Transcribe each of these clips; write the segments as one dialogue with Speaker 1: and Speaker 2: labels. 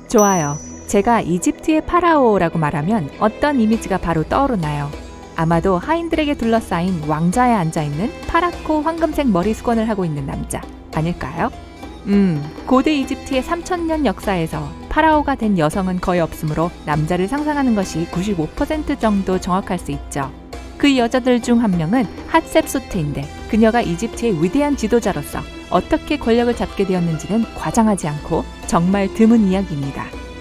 Speaker 1: 좋아요. 제가 이집트의 파라오라고 말하면 어떤 이미지가 바로 떠오르나요? 아마도 하인들에게 둘러싸인 왕좌에 앉아있는 파랗고 황금색 머리 수건을 하고 있는 남자 아닐까요? 고대 이집트의 3000년 역사에서 파라오가 된 여성은 거의 없으므로 남자를 상상하는 것이 95% 정도 정확할 수 있죠. 그 여자들 중 한 명은 핫셉소트인데 그녀가 이집트의 위대한 지도자로서 어떻게 권력을 잡게 되었는지는 과장하지 않고 정말 드문 이야기입니다.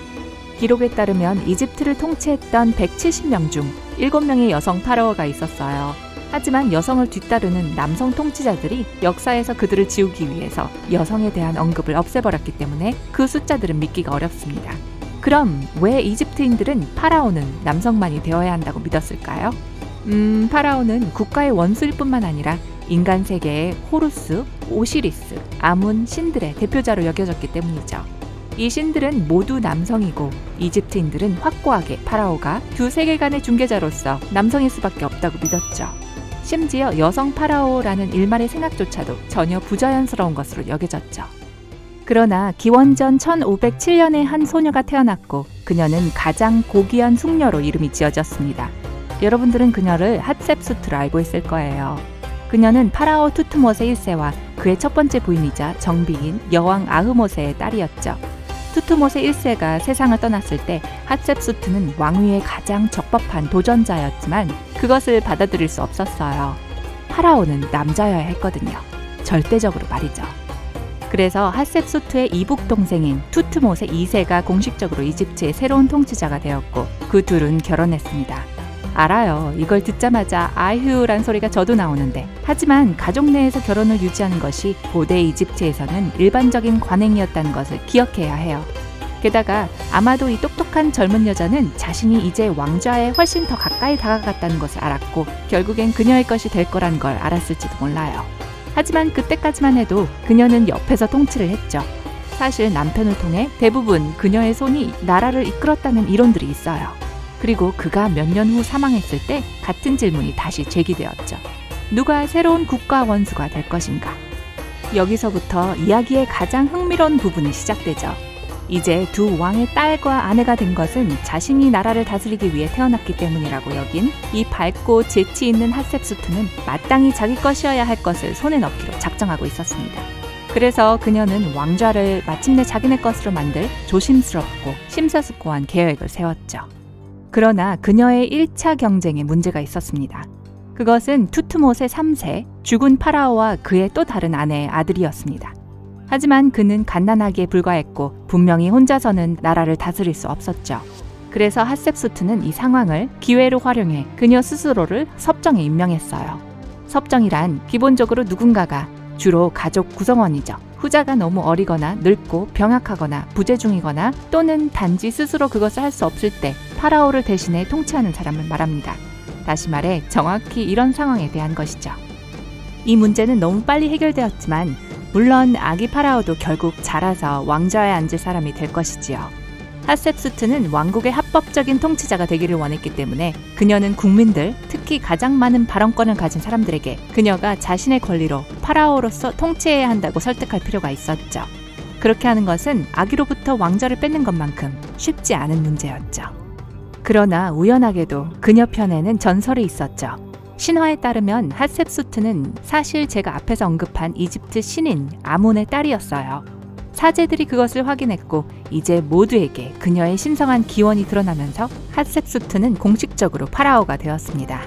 Speaker 1: 기록에 따르면 이집트를 통치했던 170명 중 7명의 여성 파라오가 있었어요. 하지만 여성을 뒤따르는 남성 통치자들이 역사에서 그들을 지우기 위해서 여성에 대한 언급을 없애버렸기 때문에 그 숫자들은 믿기가 어렵습니다. 그럼 왜 이집트인들은 파라오는 남성만이 되어야 한다고 믿었을까요? 파라오는 국가의 원수일 뿐만 아니라 인간 세계의 호루스, 오시리스, 아문, 신들의 대표자로 여겨졌기 때문이죠. 이 신들은 모두 남성이고 이집트인들은 확고하게 파라오가 두 세계관의 중개자로서 남성일 수밖에 없다고 믿었죠. 심지어 여성 파라오라는 일말의 생각조차도 전혀 부자연스러운 것으로 여겨졌죠. 그러나 기원전 1507년에 한 소녀가 태어났고 그녀는 가장 고귀한 숙녀로 이름이 지어졌습니다. 여러분들은 그녀를 핫셉수트로 알고 있을 거예요. 그녀는 파라오 투트모세 1세와 그의 첫 번째 부인이자 정비인 여왕 아흐모세의 딸이었죠. 투트모세 1세가 세상을 떠났을 때 핫셉수트는 왕위에 가장 적법한 도전자였지만 그것을 받아들일 수 없었어요. 파라오는 남자여야 했거든요. 절대적으로 말이죠. 그래서 핫셉수트의 이북 동생인 투트모세 2세가 공식적으로 이집트의 새로운 통치자가 되었고 그 둘은 결혼했습니다. 알아요. 이걸 듣자마자 아휴란 소리가 저도 나오는데 하지만 가족 내에서 결혼을 유지하는 것이 고대 이집트에서는 일반적인 관행이었다는 것을 기억해야 해요. 게다가 아마도 이 똑똑한 젊은 여자는 자신이 이제 왕좌에 훨씬 더 가까이 다가갔다는 것을 알았고 결국엔 그녀의 것이 될 거란 걸 알았을지도 몰라요. 하지만 그때까지만 해도 그녀는 옆에서 통치를 했죠. 사실 남편을 통해 대부분 그녀의 손이 나라를 이끌었다는 이론들이 있어요. 그리고 그가 몇 년 후 사망했을 때 같은 질문이 다시 제기되었죠. 누가 새로운 국가 원수가 될 것인가? 여기서부터 이야기의 가장 흥미로운 부분이 시작되죠. 이제 두 왕의 딸과 아내가 된 것은 자신이 나라를 다스리기 위해 태어났기 때문이라고 여긴 이 밝고 재치 있는 핫셉수트는 마땅히 자기 것이어야 할 것을 손에 넣기로 작정하고 있었습니다. 그래서 그녀는 왕좌를 마침내 자기네 것으로 만들 조심스럽고 심사숙고한 계획을 세웠죠. 그러나 그녀의 1차 경쟁에 문제가 있었습니다. 그것은 투트모세 3세, 죽은 파라오와 그의 또 다른 아내의 아들이었습니다. 하지만 그는 갓난아기에 불과했고 분명히 혼자서는 나라를 다스릴 수 없었죠. 그래서 핫셉수트는 이 상황을 기회로 활용해 그녀 스스로를 섭정에 임명했어요. 섭정이란 기본적으로 누군가가 주로 가족 구성원이죠. 후자가 너무 어리거나 늙고 병약하거나 부재중이거나 또는 단지 스스로 그것을 할 수 없을 때 파라오를 대신해 통치하는 사람을 말합니다. 다시 말해 정확히 이런 상황에 대한 것이죠. 이 문제는 너무 빨리 해결되었지만 물론 아기 파라오도 결국 자라서 왕좌에 앉을 사람이 될 것이지요. 핫셉수트는 왕국의 합법적인 통치자가 되기를 원했기 때문에 그녀는 국민들, 특히 가장 많은 발언권을 가진 사람들에게 그녀가 자신의 권리로 파라오로서 통치해야 한다고 설득할 필요가 있었죠. 그렇게 하는 것은 아기로부터 왕좌를 뺏는 것만큼 쉽지 않은 문제였죠. 그러나 우연하게도 그녀 편에는 전설이 있었죠. 신화에 따르면 핫셉수트는 사실 제가 앞에서 언급한 이집트 신인 아문의 딸이었어요. 사제들이 그것을 확인했고 이제 모두에게 그녀의 신성한 기원이 드러나면서 핫셉수트는 공식적으로 파라오가 되었습니다.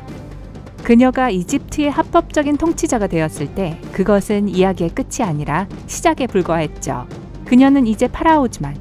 Speaker 1: 그녀가 이집트의 합법적인 통치자가 되었을 때 그것은 이야기의 끝이 아니라 시작에 불과했죠. 그녀는 이제 파라오지만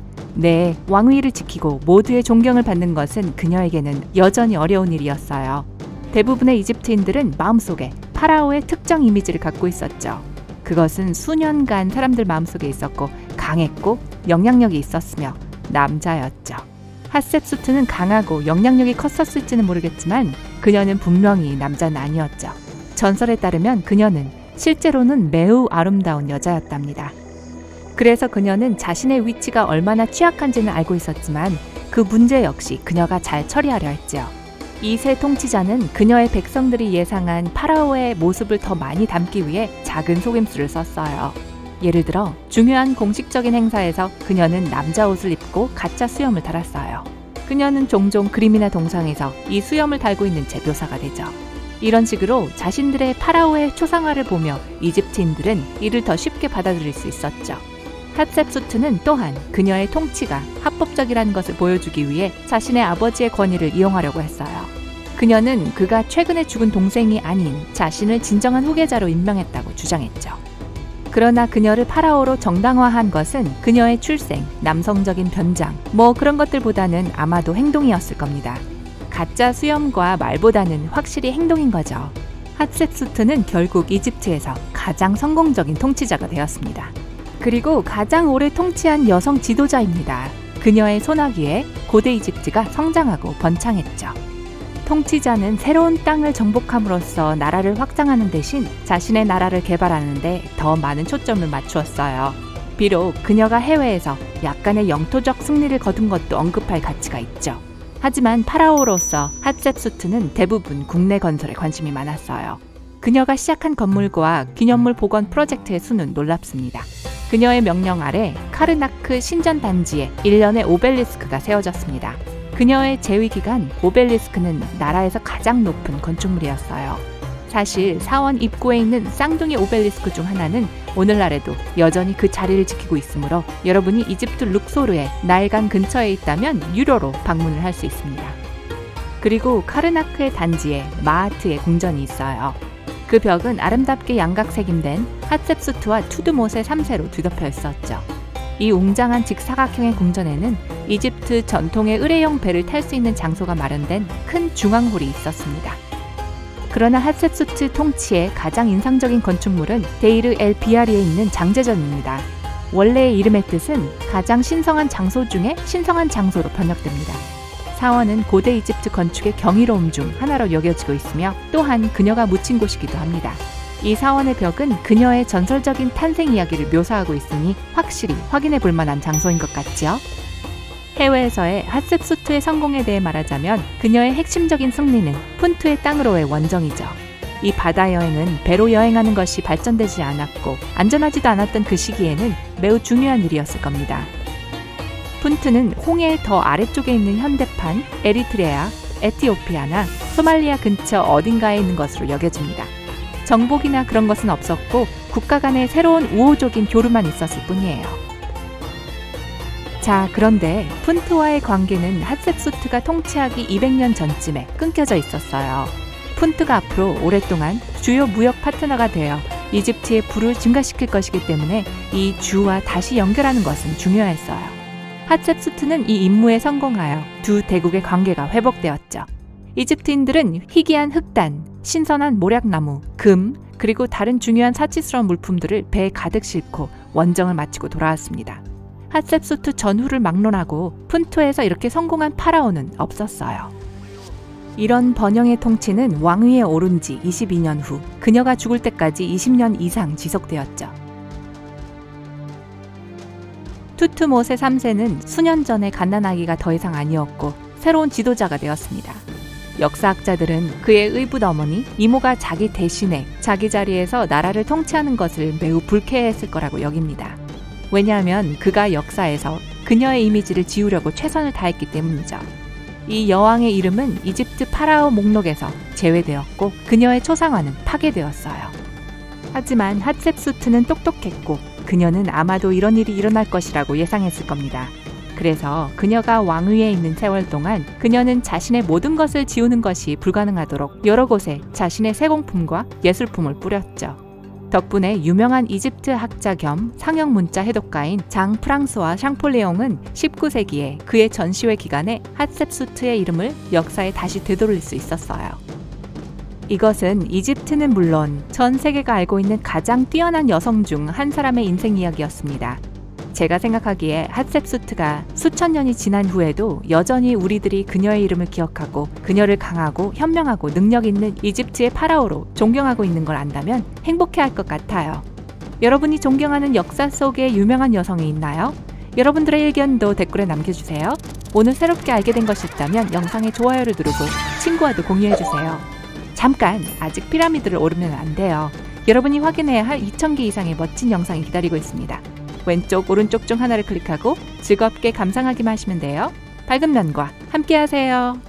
Speaker 1: 왕위를 지키고 모두의 존경을 받는 것은 그녀에게는 여전히 어려운 일이었어요. 대부분의 이집트인들은 마음속에 파라오의 특정 이미지를 갖고 있었죠. 그것은 수년간 사람들 마음속에 있었고 강했고 영향력이 있었으며 남자였죠. 핫셉수트는 강하고 영향력이 컸었을지는 모르겠지만 그녀는 분명히 남자는 아니었죠. 전설에 따르면 그녀는 실제로는 매우 아름다운 여자였답니다. 그래서 그녀는 자신의 위치가 얼마나 취약한지는 알고 있었지만 그 문제 역시 그녀가 잘 처리하려 했죠. 이 새 통치자는 그녀의 백성들이 예상한 파라오의 모습을 더 많이 담기 위해 작은 속임수를 썼어요. 예를 들어 중요한 공식적인 행사에서 그녀는 남자 옷을 입고 가짜 수염을 달았어요. 그녀는 종종 그림이나 동상에서 이 수염을 달고 있는 채 묘사가 되죠. 이런 식으로 자신들의 파라오의 초상화를 보며 이집트인들은 이를 더 쉽게 받아들일 수 있었죠. hatshepsut는 또한 그녀의 통치가 합법적이라는 것을 보여주기 위해 자신의 아버지의 권위를 이용하려고 했어요. 그녀는 그가 최근에 죽은 동생이 아닌 자신을 진정한 후계자로 임명했다고 주장했죠. 그러나 그녀를 파라오로 정당화한 것은 그녀의 출생, 남성적인 변장, 그런 것들보다는 아마도 행동이었을 겁니다. 가짜 수염과 말보다는 확실히 행동인 거죠. hatshepsut는 결국 이집트에서 가장 성공적인 통치자가 되었습니다. 그리고 가장 오래 통치한 여성 지도자입니다. 그녀의 손아귀에 고대 이집트가 성장하고 번창했죠. 통치자는 새로운 땅을 정복함으로써 나라를 확장하는 대신 자신의 나라를 개발하는 데 더 많은 초점을 맞추었어요. 비록 그녀가 해외에서 약간의 영토적 승리를 거둔 것도 언급할 가치가 있죠. 하지만 파라오로서 hatshepsut는 대부분 국내 건설에 관심이 많았어요. 그녀가 시작한 건물과 기념물 복원 프로젝트의 수는 놀랍습니다. 그녀의 명령 아래 카르나크 신전 단지에 1년의 오벨리스크가 세워졌습니다. 그녀의 재위 기간 오벨리스크는 나라에서 가장 높은 건축물이었어요. 사실 사원 입구에 있는 쌍둥이 오벨리스크 중 하나는 오늘날에도 여전히 그 자리를 지키고 있으므로 여러분이 이집트 룩소르의 나일강 근처에 있다면 유료로 방문을 할 수 있습니다. 그리고 카르나크의 단지에 마하트의 궁전이 있어요. 그 벽은 아름답게 양각색임된 hatshepsut와 투드못의 3세로 뒤덮여 있었죠. 이 웅장한 직사각형의 궁전에는 이집트 전통의 의뢰용 배를 탈 수 있는 장소가 마련된 큰 중앙홀이 있었습니다. 그러나 hatshepsut 통치의 가장 인상적인 건축물은 데이르 엘 비아리에 있는 장제전입니다. 원래의 이름의 뜻은 가장 신성한 장소 중에 신성한 장소로 번역됩니다. 사원은 고대 이집트 건축의 경이로움 중 하나로 여겨지고 있으며 또한 그녀가 묻힌 곳이기도 합니다. 이 사원의 벽은 그녀의 전설적인 탄생 이야기를 묘사하고 있으니 확실히 확인해 볼 만한 장소인 것 같지요? 해외에서의 hatshepsut의 성공에 대해 말하자면 그녀의 핵심적인 승리는 푼투의 땅으로의 원정이죠. 이 바다 여행은 배로 여행하는 것이 발전되지 않았고 안전하지도 않았던 그 시기에는 매우 중요한 일이었을 겁니다. 푼투는 홍해의 더 아래쪽에 있는 현대판 에리트레아, 에티오피아나 소말리아 근처 어딘가에 있는 것으로 여겨집니다. 정복이나 그런 것은 없었고 국가 간의 새로운 우호적인 교류만 있었을 뿐이에요. 자, 그런데 푼투와의 관계는 hatshepsut가 통치하기 200년 전쯤에 끊겨져 있었어요. 푼투가 앞으로 오랫동안 주요 무역 파트너가 되어 이집트의 부를 증가시킬 것이기 때문에 이 주와 다시 연결하는 것은 중요했어요. hatshepsut는 이 임무에 성공하여 두 대국의 관계가 회복되었죠. 이집트인들은 희귀한 흑단, 신선한 모략나무, 금, 그리고 다른 중요한 사치스러운 물품들을 배에 가득 싣고 원정을 마치고 돌아왔습니다. hatshepsut 전후를 막론하고 푼투에서 이렇게 성공한 파라오는 없었어요. 이런 번영의 통치는 왕위에 오른 지 22년 후 그녀가 죽을 때까지 20년 이상 지속되었죠. 투트모세 3세는 수년 전에 갓난아기가 더 이상 아니었고 새로운 지도자가 되었습니다. 역사학자들은 그의 의붓 어머니 이모가 자기 대신에 자기 자리에서 나라를 통치하는 것을 매우 불쾌해했을 거라고 여깁니다. 왜냐하면 그가 역사에서 그녀의 이미지를 지우려고 최선을 다했기 때문이죠. 이 여왕의 이름은 이집트 파라오 목록에서 제외되었고 그녀의 초상화는 파괴되었어요. 하지만 hatshepsut는 똑똑했고 그녀는 아마도 이런 일이 일어날 것이라고 예상했을 겁니다. 그래서 그녀가 왕위에 있는 세월 동안 그녀는 자신의 모든 것을 지우는 것이 불가능하도록 여러 곳에 자신의 세공품과 예술품을 뿌렸죠. 덕분에 유명한 이집트 학자 겸 상형 문자 해독가인 장 프랑스와 샹폴레옹은 19세기에 그의 전시회 기간에 hatshepsut의 이름을 역사에 다시 되돌릴 수 있었어요. 이것은 이집트는 물론 전 세계가 알고 있는 가장 뛰어난 여성 중 한 사람의 인생 이야기였습니다. 제가 생각하기에 hatshepsut가 수천 년이 지난 후에도 여전히 우리들이 그녀의 이름을 기억하고 그녀를 강하고 현명하고 능력 있는 이집트의 파라오로 존경하고 있는 걸 안다면 행복해할 것 같아요. 여러분이 존경하는 역사 속에 유명한 여성이 있나요? 여러분들의 의견도 댓글에 남겨주세요. 오늘 새롭게 알게 된 것이 있다면 영상에 좋아요를 누르고 친구와도 공유해주세요. 잠깐! 아직 피라미드를 오르면 안 돼요. 여러분이 확인해야 할 2,000개 이상의 멋진 영상이 기다리고 있습니다. 왼쪽, 오른쪽 중 하나를 클릭하고 즐겁게 감상하기만 하시면 돼요. 밝은 면과 함께하세요.